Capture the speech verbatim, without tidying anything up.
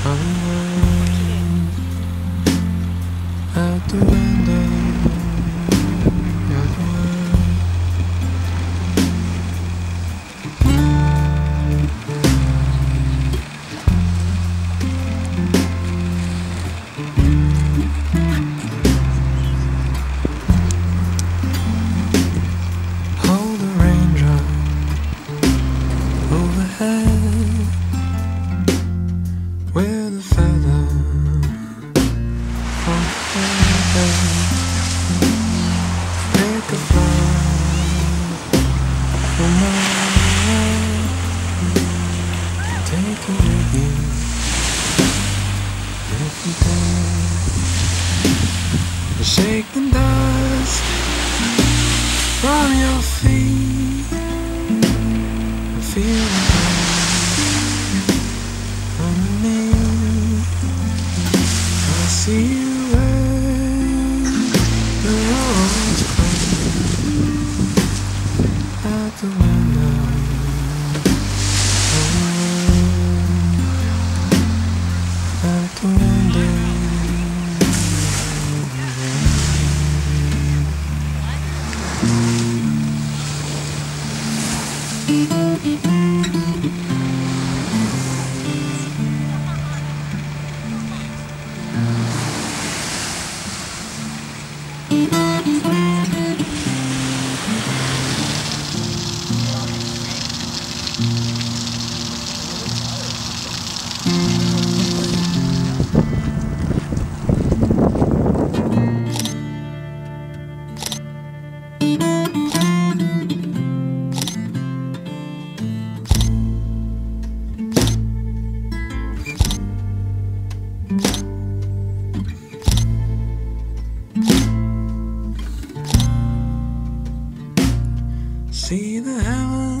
Unwind out the window, out the world. Hold a raindrop overhead with a feather on her head. Pick a flower from my life, take it with you if you dare. Shake the dust from your feet, feel the rain underneath. I see you when the road's clear at the window. Oh, at the window. See the heavens